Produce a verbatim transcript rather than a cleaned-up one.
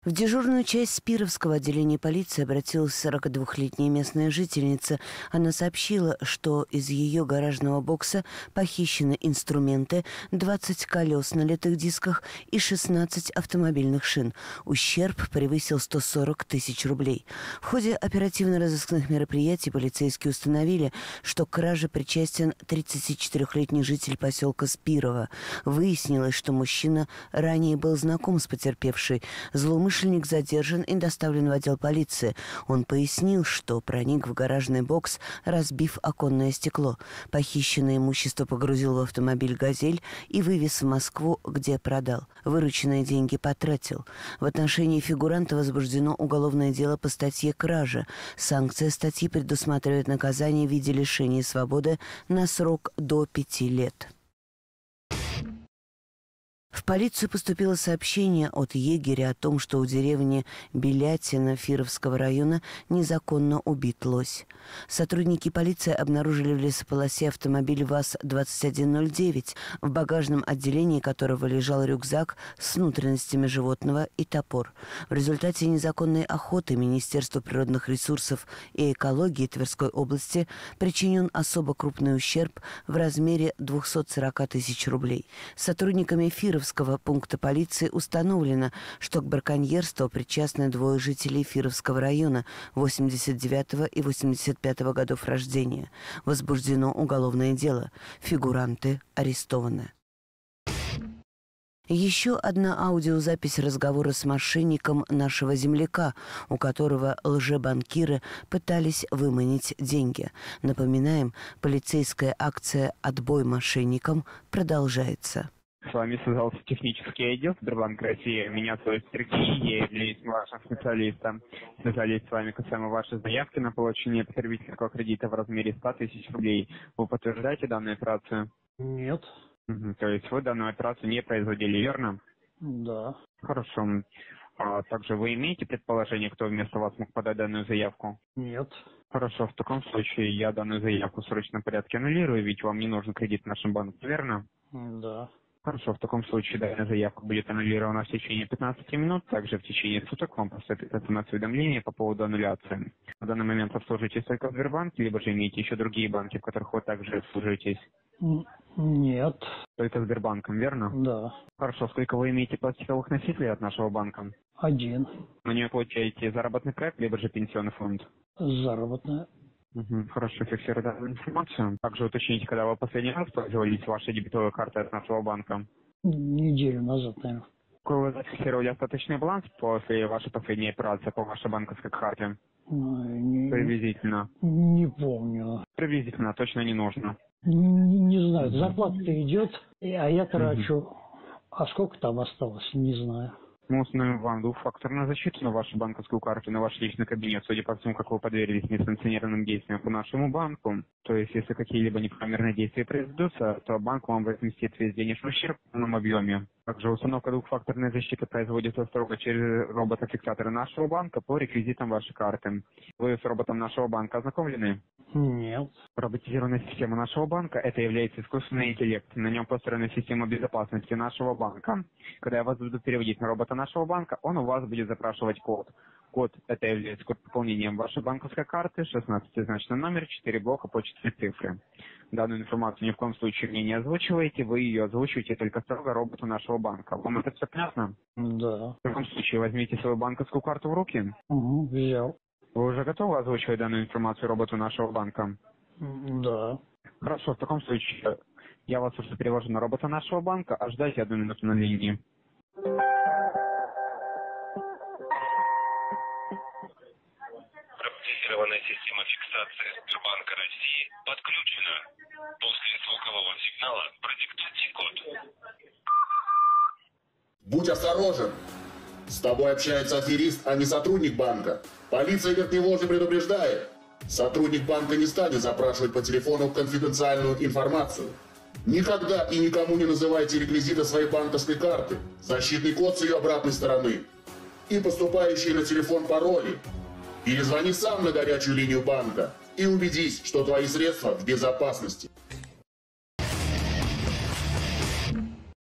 В дежурную часть Спировского отделения полиции обратилась сорокадвухлетняя местная жительница. Она сообщила, что из ее гаражного бокса похищены инструменты, двадцать колес на литых дисках и шестнадцать автомобильных шин. Ущерб превысил сто сорок тысяч рублей. В ходе оперативно-розыскных мероприятий полицейские установили, что к краже причастен тридцатичетырёхлетний житель поселка Спирово. Выяснилось, что мужчина ранее был знаком с потерпевшей. Злоумышленник Злоумышленник задержан и доставлен в отдел полиции. Он пояснил, что проник в гаражный бокс, разбив оконное стекло. Похищенное имущество погрузил в автомобиль «Газель» и вывез в Москву, где продал. Вырученные деньги потратил. В отношении фигуранта возбуждено уголовное дело по статье «Кража». Санкция статьи предусматривает наказание в виде лишения свободы на срок до пяти лет. В полицию поступило сообщение от егеря о том, что у деревни Белятина Фировского района незаконно убит лось. Сотрудники полиции обнаружили в лесополосе автомобиль ВАЗ двадцать один ноль девять, в багажном отделении которого лежал рюкзак с внутренностями животного и топор. В результате незаконной охоты Министерству природных ресурсов и экологии Тверской области причинен особо крупный ущерб в размере двухсот сорока тысяч рублей. Сотрудниками Фировского пункта полиции установлено, что к браконьерству причастны двое жителей Фировского района восемьдесят девятого и восемьдесят пятого годов рождения. Возбуждено уголовное дело. Фигуранты арестованы. Еще одна аудиозапись разговора с мошенником нашего земляка, у которого лжебанкиры пытались выманить деньги. Напоминаем, полицейская акция «Отбой мошенникам» продолжается. С вами связался технический отдел Сбербанка России. Меня зовут Сергей, я являюсь вашим специалистом. Связались с вами касаемо вашей заявки на получение потребительского кредита в размере ста тысяч рублей. Вы подтверждаете данную операцию? Нет. Угу. То есть вы данную операцию не производили, верно? Да. Хорошо. А также вы имеете предположение, кто вместо вас мог подать данную заявку? Нет. Хорошо, в таком случае я данную заявку в срочном порядке аннулирую, ведь вам не нужен кредит в нашем банке, верно? Да. Хорошо, в таком случае данная заявка будет аннулирована в течение пятнадцати минут. Также в течение суток вам поступит смс-уведомление по поводу аннуляции. В данный момент обслуживаетесь только в Сбербанке, либо же имеете еще другие банки, в которых вы также обслуживаетесь? Нет. Только Сбербанком, верно? Да. Хорошо, сколько вы имеете пластиковых носителей от нашего банка? Один. На нее получаете заработный проект, либо же пенсионный фонд? Заработная. Угу, хорошо, фиксирую данную информацию. Также уточните, когда вы последний раз пользовались вашей дебетовой картой от нашего банка? Неделю назад, наверное. Какой вы зафиксировали остаточный баланс после вашей последней операции по вашей банковской карте? Не, Приблизительно. Не помню. Приблизительно, точно не нужно. Не, не знаю, зарплата-то идет, а я трачу. Угу. А сколько там осталось, не знаю. Мы установим вам двухфакторную защиту на вашу банковскую карту, на ваш личный кабинет, судя по всему, как вы подверглись несанкционированным действиям по нашему банку. То есть, если какие-либо неправомерные действия произведутся, то банк вам возместит весь денежный ущерб в полном объеме. Также установка двухфакторной защиты производится строго через робота-фиксатора нашего банка по реквизитам вашей карты. Вы с роботом нашего банка ознакомлены? Нет. Роботизированная система нашего банка – это является искусственный интеллект. На нем построена система безопасности нашего банка. Когда я вас буду переводить на робота нашего банка, он у вас будет запрашивать код. Код – это является код пополнением вашей банковской карты, шестнадцатизначный номер, четыре блока по четыре цифры. Данную информацию ни в коем случае мне не озвучиваете, вы ее озвучиваете только строго роботу нашего банка. Вам это все понятно? Да. В таком случае возьмите свою банковскую карту в руки. Угу, взял. Вы уже готовы озвучивать данную информацию роботу нашего банка? Да. Хорошо, в таком случае я вас уже перевожу на робота нашего банка, а ждайте одну минуту на линии. Роботизированная система фиксации Сбербанка России подключена. После звукового сигнала продиктуйте код. Будь осторожен. С тобой общается аферист, а не сотрудник банка. Полиция Верхневолжья предупреждает. Сотрудник банка не станет запрашивать по телефону конфиденциальную информацию. Никогда и никому не называйте реквизиты своей банковской карты, защитный код с ее обратной стороны и поступающие на телефон пароли. Перезвони сам на горячую линию банка и убедись, что твои средства в безопасности.